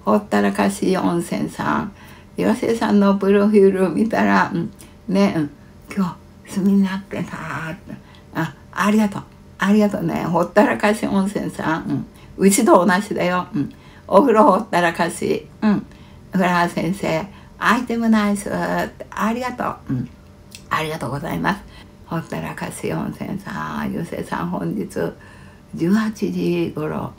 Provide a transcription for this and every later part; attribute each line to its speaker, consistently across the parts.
Speaker 1: ほったらかし温泉さん、よせさんのプロフィール見たら、ね、今日住みになってたって、ありがとう、ありがとうね。ほったらかし温泉さん、うちと同じだよ。お風呂ほったらかし、フラワー先生、アイテムナイスって、ありがとう、ありがとうございます。ほったらかし温泉さん、ゆせさん、本日18時頃、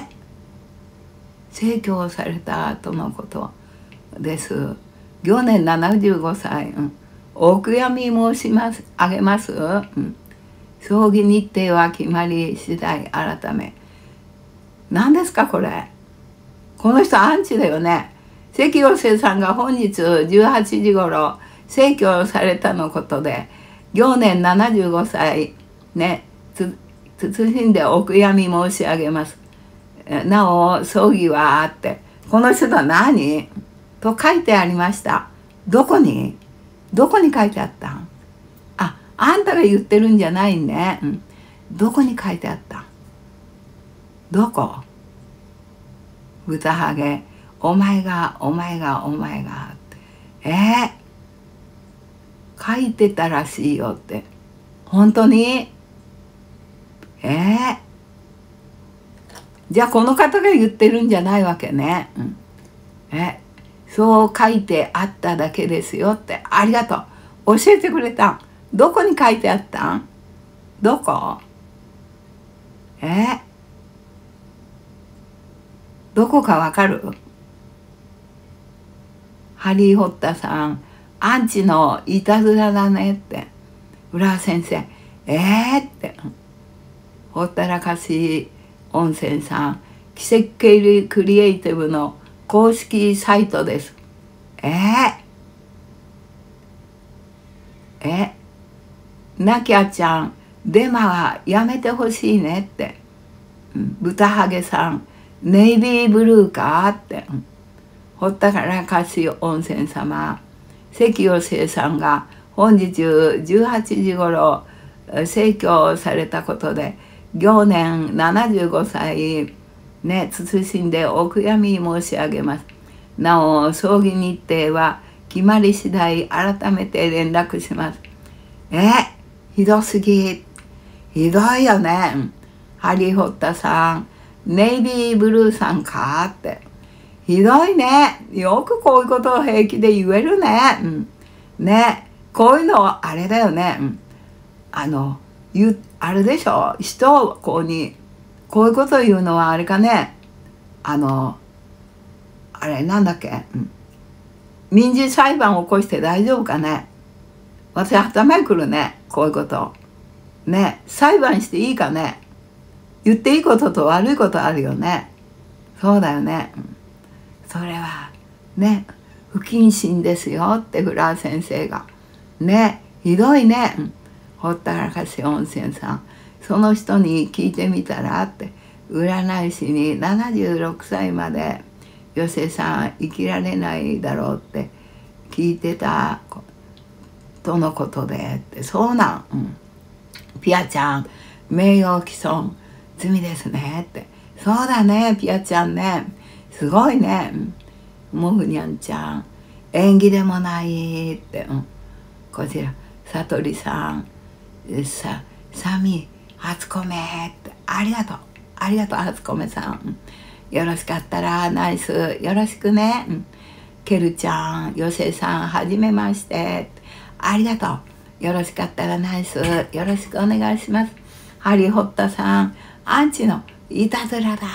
Speaker 1: 逝去されたとのことです。去年75歳、お悔やみ申し上げます。葬儀日程は決まり次第改め。何ですかこれ。この人アンチだよね。関陽生さんが本日18時頃逝去されたのことで、去年75歳ね、謹んでお悔やみ申し上げます。なお葬儀はあって、この人は何と書いてありました。どこに書いてあったん？あんたが言ってるんじゃないね。どこに書いてあった？どこ？豚ハゲ、お前がって。書いてたらしいよって。本当に？じゃあこの方が言ってるんじゃないわけね。そう書いてあっただけですよって。ありがとう。教えてくれたん。どこに書いてあったん？どこ？どこかわかる？ハリー・ホッタさん、アンチのいたずらだねって。浦先生、って。ほったらかし温泉さん、奇跡クリエイティブの公式サイトです。なきゃちゃん、デマはやめてほしいねって。豚ハゲさん、ネイビーブルーかって。ほったらかし温泉様、関陽生さんが本日18時頃逝去されたことで、去年75歳ね、謹んでお悔やみ申し上げます。なお葬儀日程は決まり次第改めて連絡します。ひどすぎ。ひどいよね。ハリー・ホッタさん、ネイビーブルーさんかって。ひどいね。よくこういうことを平気で言えるね。ね。こういうのはあれだよね。あれでしょ。人をこういうことを言うのはあれかね。あれなんだっけ。民事裁判を起こして大丈夫かね。私頭にくるね。こういうこと。ね。裁判していいかね。言っていいことと悪いことあるよね。そうだよね。それはね、不謹慎ですよってフラー先生が。ね、ひどいね。ほったらかし温泉さん。その人に聞いてみたらって、占い師に76歳までよせさん生きられないだろうって聞いてたとのことでって。そうなん。ピアちゃん、名誉毀損罪ですねって。そうだね、ピアちゃんね。すごいね。モフニャンちゃん、縁起でもないって。こちら、さとりさん、サミ、初コメって。ありがとう。ありがとう、初コメさん。よろしかったら、ナイス、よろしくね。ケルちゃん、ヨセさん、はじめまして。ありがとう。よろしかったらナイス、よろしくお願いします。ハリー・ホッタさん、アンチのいたずらだって。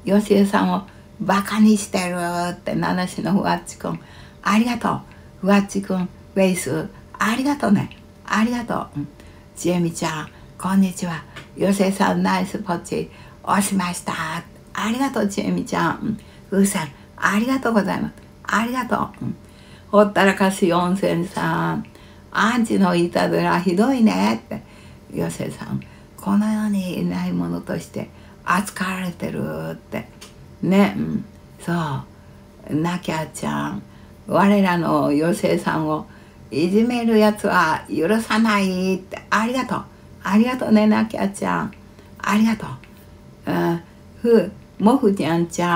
Speaker 1: ヨシエさんをバカにしてるって七種のふわっちくん。ありがとう。ふわっちくん、フェイス、ありがとうね。ありがとう。ちえみちゃん、こんにちは。ヨシエさん、ナイスポチ、押しました。ありがとう、ちえみちゃん。ふうさん、ありがとうございます。ありがとう。ほったらかし温泉さん、アンチのいたずらひどいねって。ヨセさん、この世にいないものとして扱われてるってね。そうなきゃちゃん、我らのヨセさんをいじめるやつは許さないって。ありがとう、ありがとうね、なきゃちゃん、ありがとう。モフちゃんちゃん、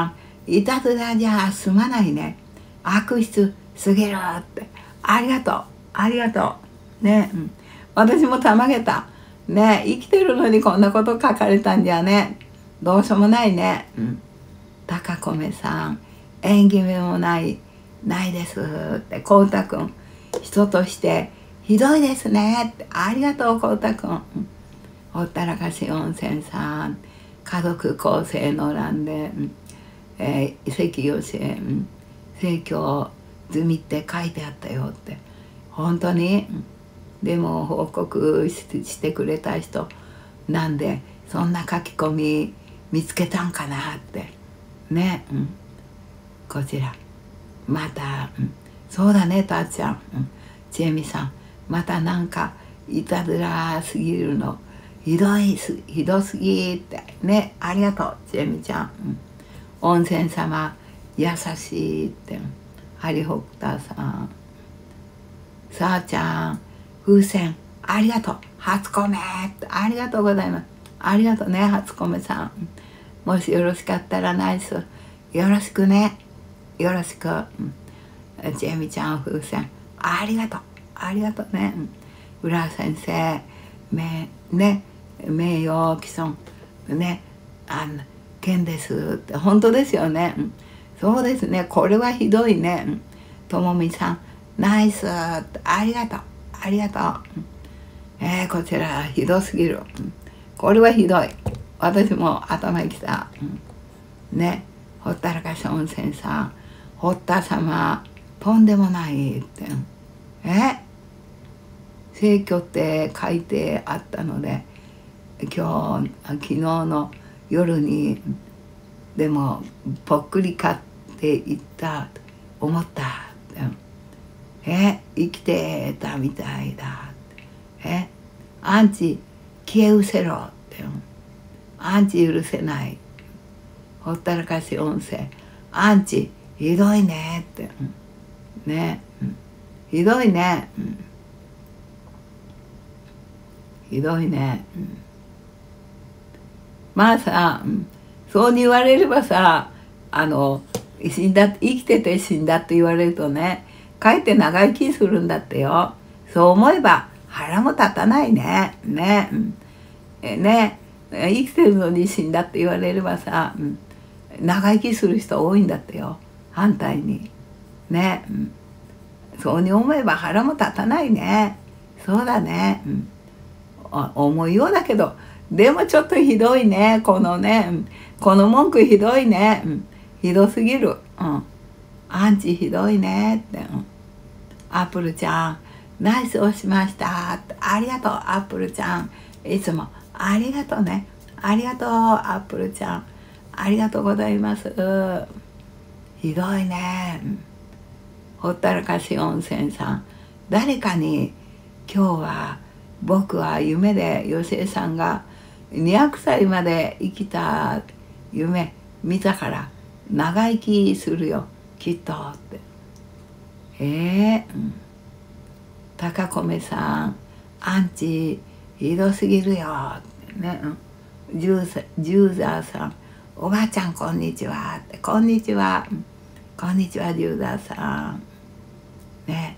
Speaker 1: いたずらじゃ済まないね。悪質すぎるって。ありがとう。ありがとう。ね、私もたまげた。ね、生きてるのにこんなこと書かれたんじゃね。どうしようもないね。高米さん、縁起目もないですって。こうたくん、人としてひどいですねって。ありがとう、こうたくん。ほったらかし温泉さん、家族構成の欄で、関吉へ、盛況済みって書いてあったよって。本当に、でも報告してくれた人なんでそんな書き込み見つけたんかなってね、こちらまた、そうだねたっちゃん、ちえみさんまたなんかいたずらすぎるのひどすぎってね、ありがとうちえみちゃん、温泉様優しいって、ハリホクタさん、さあちゃん風船ありがとう、初米ってありがとうございます。ありがとうね初米さん、もしよろしかったらナイスよろしくね、よろしく、ちえみちゃん風船ありがとう、ありがとうね、浦先生ね名誉毀損ね、件ですって本当ですよね、そうですね、これはひどいね、ともみさんナイスってありがとうありがとう、こちらひどすぎる、これはひどい、私も頭にきた、ね、ほったらかし温泉さん、堀田様とんでもないって、盛挙って書いてあったので昨日の夜にでもぽっくり買って言った思ったって、生きてたみたいだって、アンチ消え失せろって、アンチ許せない、ほったらかし温泉アンチひどいねって、ね、ひどいね、ひどいね、まあさ、そうに言われればさ、生きてて死んだって言われるとね、かえって長生きするんだってよ。そう思えば腹も立たないね。ね、生きてるのに死んだって言われればさ、長生きする人多いんだってよ。反対にね、そうに思えば腹も立たないね。そうだね、思いようだけど、でもちょっとひどいね、この文句ひどいね、ひどすぎる、アンチひどいねって、アップルちゃんナイスをしましたって、ありがとうアップルちゃん、いつもありがとうね、ありがとうアップルちゃん、ありがとうございます。ひどいね、ほったらかし温泉さん、誰かに今日は僕は夢で吉江さんが200歳まで生きた夢見たから長生きするよきっとって。高米さんアンチひどすぎるよってね、ジューザーさんおばあちゃんこんにちはって、こんにちは、こんにちはジューザーさんね、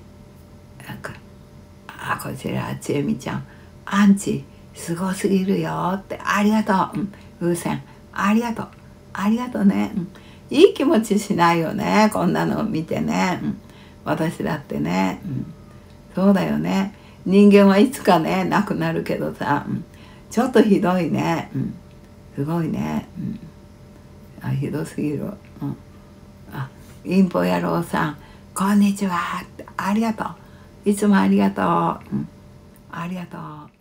Speaker 1: こちらちえみちゃんアンチすごすぎるよって、ありがとう、風船ありがとう、ありがとうね、いい気持ちしないよねこんなの見てね、私だってね、そうだよね、人間はいつかね亡くなるけどさ、ちょっとひどいね、すごいね、ひどすぎる、インポ野郎さんこんにちはって、ありがとう、いつもありがとう、ありがとう。